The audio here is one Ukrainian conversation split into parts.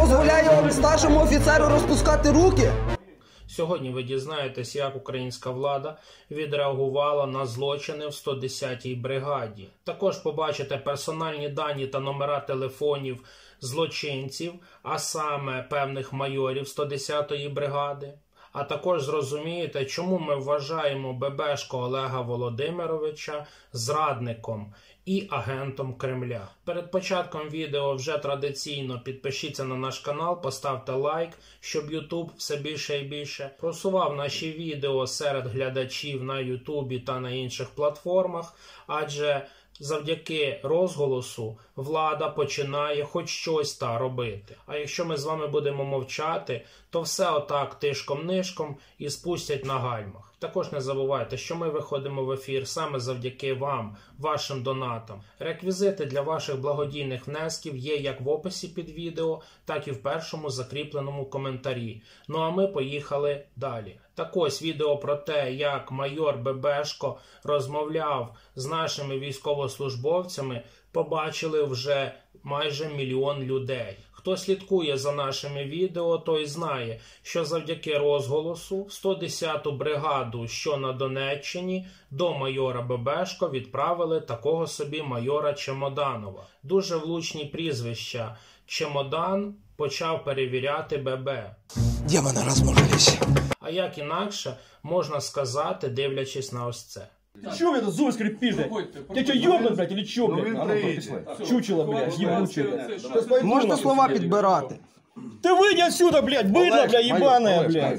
дозволяє старшому офіцеру розпускати руки? Сьогодні ви дізнаєтесь, як українська влада відреагувала на злочини в 110-й бригаді. Також побачите персональні дані та номера телефонів злочинців, а саме певних майорів 110-ї бригади. А також зрозумієте, чому ми вважаємо Бебешко Олега Володимировича зрадником і агентом Кремля. Перед початком відео вже традиційно підпишіться на наш канал, поставте лайк, щоб YouTube все більше і більше просував наші відео серед глядачів на YouTube та на інших платформах, адже завдяки розголосу влада починає хоч щось та робити. А якщо ми з вами будемо мовчати, то все отак тишком-нишком і спустять на гальмах. Також не забувайте, що ми виходимо в ефір саме завдяки вам, вашим донатам. Реквізити для ваших благодійних внесків є як в описі під відео, так і в першому закріпленому коментарі. Ну а ми поїхали далі. Так ось відео про те, як майор Бебешко розмовляв з нашими військовослужбовцями, побачили вже майже 1 мільйон людей. Хто слідкує за нашими відео, той знає, що завдяки розголосу 110-ту бригаду, що на Донеччині, до майора Бебешко відправили такого собі майора Чемоданова. Дуже влучні прізвища. Чемодан почав перевіряти ББ. Демони розмножились. А як інакше можна сказати, дивлячись на ось це? Чё, блядь, зубы скрипишь, блядь? Тебя что, ёбнуть, блядь, или чё, блядь? Чучело, блядь, ебучее, блядь. Можна слова підбирати? Ты выйди отсюда, блядь, быдло, блядь, ебаное, блядь.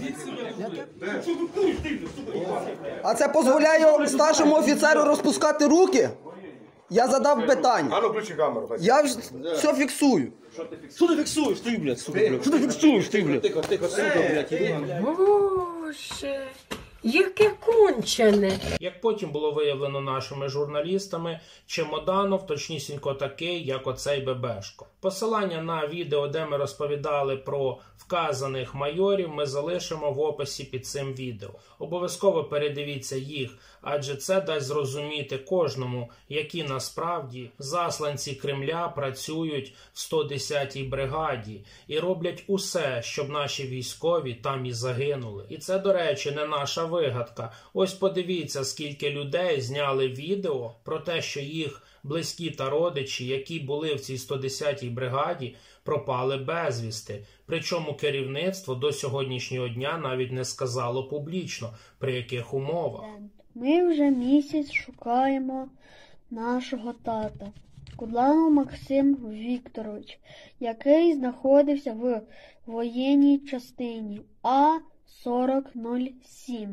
А це дозволяє старшому офіцеру розпускати руки? Я задав питання. А ну, включи камеру. Я все фіксую. Что ты фиксуешь, ты, блядь, сука, блядь? Что ты фиксуешь, ты, блядь? Тихо, тихо, сука, блядь, ебаное. Боже, яке кончене. Як потім було виявлено нашими журналістами, Чемоданов точнісінько такий, як оцей Бебешко. Посилання на відео, де ми розповідали про вказаних майорів, ми залишимо в описі під цим відео. Обов'язково передивіться їх, адже це дасть зрозуміти кожному, які насправді засланці Кремля працюють в 110-й бригаді і роблять усе, щоб наші військові там і загинули. І це, до речі, не наша вигадка. Ось подивіться, скільки людей зняли відео про те, що їх близькі та родичі, які були в цій 110-й бригаді, пропали безвісти. Причому керівництво до сьогоднішнього дня навіть не сказало публічно, при яких умовах. Ми вже місяць шукаємо нашого тата, Кудланов Максим Вікторович, який знаходився в воєнній частині А-4007,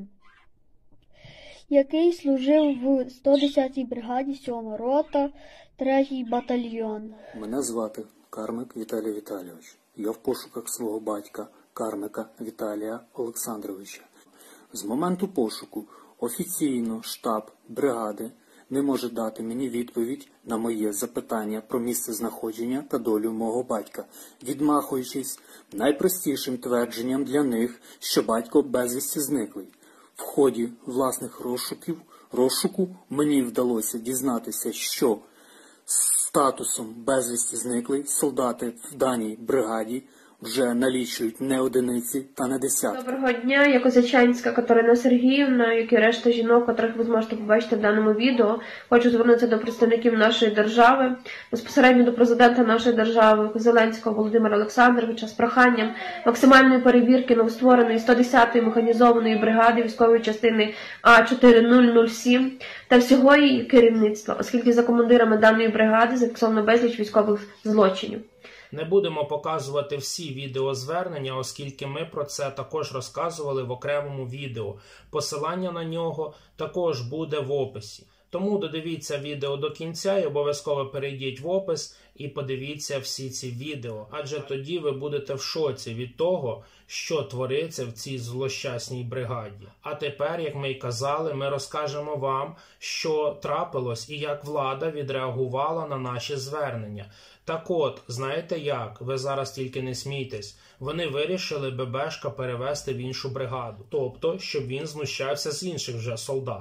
який служив в 110-й бригаді 7-ма рота, 3-й батальйон. Мене звати Кармик Віталій Віталійович. Я в пошуках свого батька Кармика Віталія Олександровича. З моменту пошуку офіційно штаб бригади не може дати мені відповідь на моє запитання про місце знаходження та долю мого батька, відмахуючись найпростішим твердженням для них, що батько безвісті зниклий. В ході власних розшуку мені вдалося дізнатися, що з статусом безвісті зниклий солдати в даній бригаді вже налічують не одиниці та не десятки. Доброго дня, я Козачанська Катерина Сергіївна, як і решта жінок, котрих ви зможете побачити в даному відео. Хочу звернутися до представників нашої держави, безпосередньо до президента нашої держави Зеленського Володимира Олександровича з проханням максимальної перевірки новоствореної 110-ї механізованої бригади військової частини А4007 та всього її керівництва, оскільки за командирами даної бригади зафіксовано безліч військових злочинів. Не будемо показувати всі відеозвернення, оскільки ми про це також розказували в окремому відео. Посилання на нього також буде в описі. Тому додивіться відео до кінця і обов'язково перейдіть в опис і подивіться всі ці відео. Адже тоді ви будете в шоці від того, що твориться в цій злощасній бригаді. А тепер, як ми й казали, ми розкажемо вам, що трапилось і як влада відреагувала на наші звернення. Так от, знаєте як? Ви зараз тільки не смійтесь. Вони вирішили Бебешка перевести в іншу бригаду. Тобто, щоб він знущався з інших вже солдат.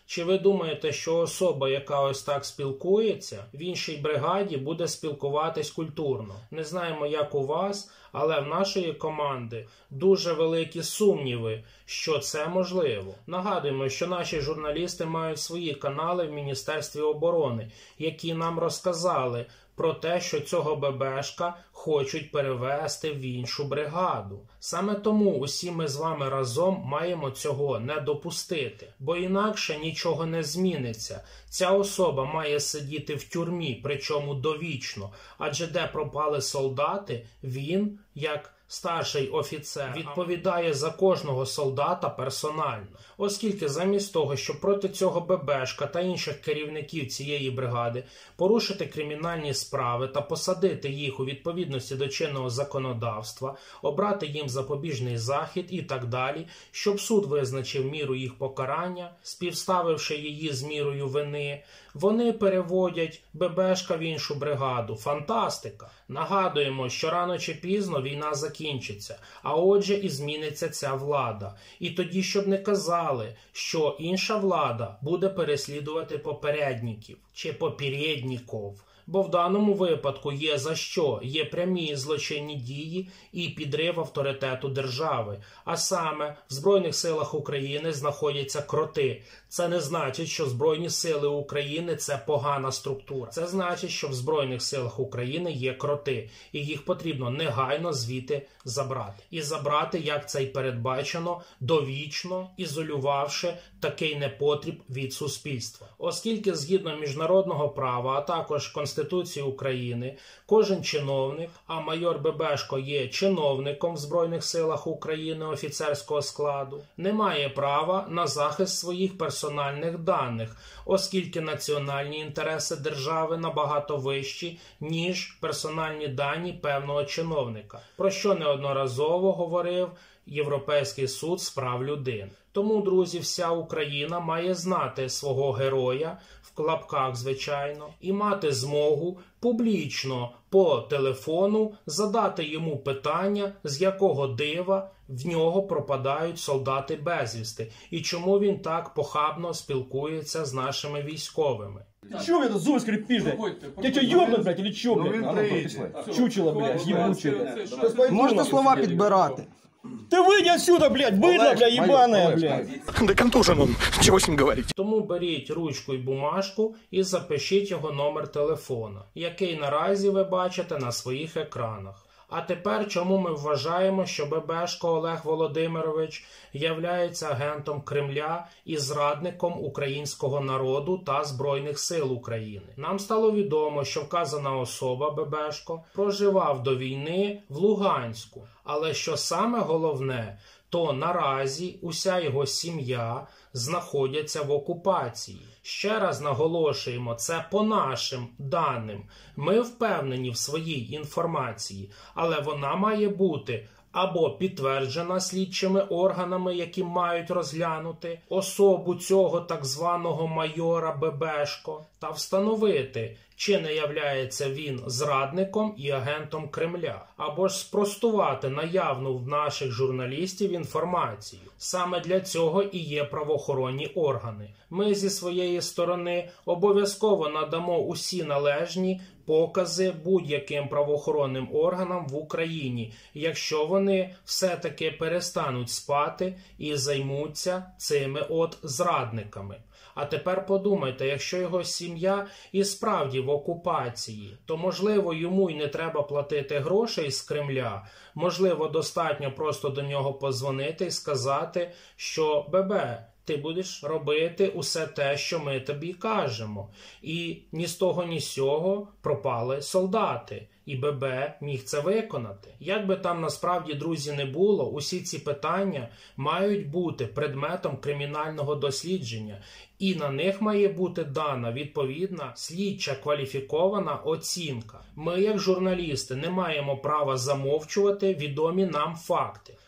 Чи ви думаєте, що особа, яка ось так спілкується, в іншій бригаді буде спілкуватись культурно? Не знаємо, як у вас, але в нашої команди дуже великі сумніви, що це можливо. Нагадуємо, що наші журналісти мають свої канали в Міністерстві оборони, які нам розказали про те, що цього ББшка хочуть перевести в іншу бригаду. Саме тому усі ми з вами разом маємо цього не допустити, бо інакше нічого не зміниться. Ця особа має сидіти в тюрмі, причому довічно, адже де пропали солдати, він, як старший офіцер, відповідає за кожного солдата персонально. Оскільки замість того, щоб проти цього ББшка та інших керівників цієї бригади порушити кримінальні справи та посадити їх у відповідності до чинного законодавства, обрати їм запобіжний захід і так далі, щоб суд визначив міру їх покарання, співставивши її з мірою вини, вони переводять ББшка в іншу бригаду. Фантастика! Нагадуємо, що рано чи пізно війна закінчиться, а отже і зміниться ця влада. І тоді, щоб не казали, що інша влада буде переслідувати попередників чи попередників. Бо в даному випадку є за що, є прямі злочинні дії і підрив авторитету держави. А саме, в Збройних силах України знаходяться кроти. Це не значить, що Збройні сили України – це погана структура. Це значить, що в Збройних силах України є кроти, і їх потрібно негайно звідти забрати. І забрати, як це й передбачено, довічно, ізолювавши такий непотріб від суспільства. Оскільки згідно міжнародного права, а також Конституції України, кожен чиновник, а майор Бебешко є чиновником в Збройних силах України офіцерського складу, не має права на захист своїх персональних даних, оскільки національні інтереси держави набагато вищі, ніж персональні дані певного чиновника, про що неодноразово говорив Європейський суд з прав людини. Тому, друзі, вся Україна має знати свого героя, в лапках, звичайно, і мати змогу публічно по телефону задати йому питання, з якого дива в нього пропадають солдати безвісти, і чому він так похабно спілкується з нашими військовими. Чё вы это зубы скрипишь, блядь? Тебя что, ёбнуть, блядь, или чё, блядь? А ну, прислать. Чучело, блядь, ебучее, блядь. Можна слова підбирати? Ты выйди отсюда, блядь, быдло, блядь, ебаное, блядь. Да контужен он, чего с ним говорить? Тому беріть ручку і бумажку і запишіть його номер телефона, який наразі ви бачите на своїх екранах. А тепер, чому ми вважаємо, що Бебешко Олег Володимирович являється агентом Кремля і зрадником українського народу та Збройних сил України? Нам стало відомо, що вказана особа Бебешко проживав до війни в Луганську. Але що саме головне, то наразі уся його сім'я знаходяться в окупації. Ще раз наголошуємо, це по нашим даним. Ми впевнені в своїй інформації, але вона має бути або підтверджена слідчими органами, які мають розглянути особу цього так званого майора Бебешко, та встановити, чи не являється він зрадником і агентом Кремля, або ж спростувати наявну в наших журналістів інформацію. Саме для цього і є правоохоронні органи. Ми зі своєї сторони обов'язково надамо усі належні покази будь-яким правоохоронним органам в Україні, якщо вони все-таки перестануть спати і займуться цими от зрадниками. А тепер подумайте, якщо його сім'я і справді в окупації, то, можливо, йому й не треба платити грошей з Кремля, можливо, достатньо просто до нього подзвонити і сказати, що «Бебе, ти будеш робити усе те, що ми тобі кажемо». І ні з того, ні з сього пропали солдати. І Бебе міг це виконати. Як би там насправді, друзі, не було, усі ці питання мають бути предметом кримінального дослідження. І на них має бути дана відповідна слідча кваліфікована оцінка. Ми, як журналісти, не маємо права замовчувати відомі нам факти.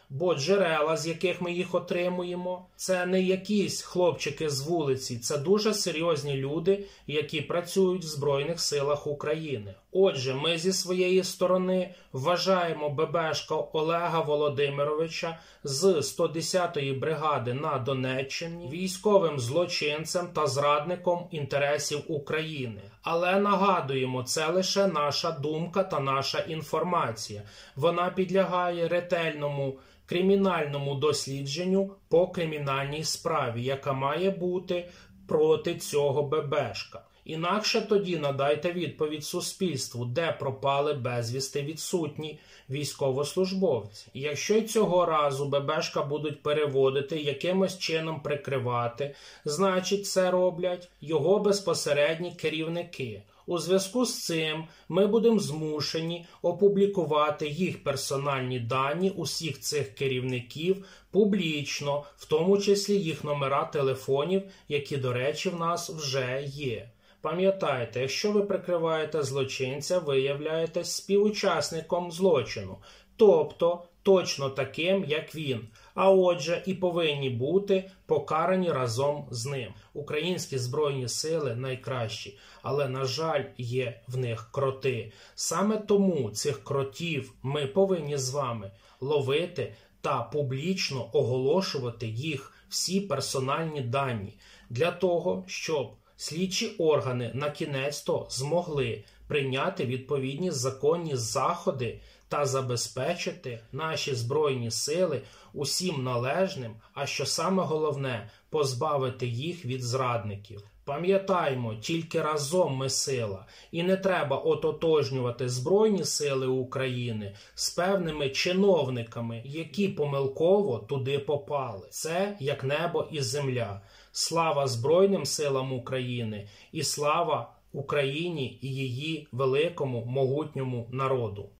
Бо джерела, з яких ми їх отримуємо, це не якісь хлопчики з вулиці, це дуже серйозні люди, які працюють в Збройних силах України. Отже, ми зі своєї сторони вважаємо ББшка Олега Володимировича з 110-ї бригади на Донеччині військовим злочинцем та зрадником інтересів України. Але нагадуємо, це лише наша думка та наша інформація. Вона підлягає ретельному кримінальному дослідженню по кримінальній справі, яка має бути проти цього ББшка. Інакше тоді надайте відповідь суспільству, де пропали безвісти відсутні військовослужбовці. І якщо й цього разу ББшка будуть переводити, якимось чином прикривати, значить це роблять його безпосередні керівники. У зв'язку з цим ми будемо змушені опублікувати їх персональні дані усіх цих керівників публічно, в тому числі їх номера телефонів, які, до речі, в нас вже є. Пам'ятайте, якщо ви прикриваєте злочинця, ви являєтесь співучасником злочину, тобто точно таким, як він, а отже і повинні бути покарані разом з ним. Українські Збройні Сили найкращі, але, на жаль, є в них кроти. Саме тому цих кротів ми повинні з вами ловити та публічно оголошувати їх всі персональні дані, для того, щоб слідчі органи на-кінець-то змогли прийняти відповідні законні заходи та забезпечити наші Збройні Сили усім належним, а що саме головне – позбавити їх від зрадників. Пам'ятаймо, тільки разом ми сила, і не треба ототожнювати Збройні Сили України з певними чиновниками, які помилково туди попали. Це як небо і земля. Слава Збройним Силам України і слава Україні і її великому, могутньому народу.